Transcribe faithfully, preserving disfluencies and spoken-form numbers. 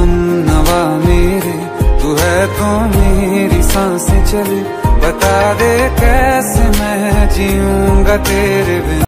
हम नवा मेरे, तू है तो मेरी सांसें चले, बता दे कैसे मैं जीऊंगा तेरे बिन।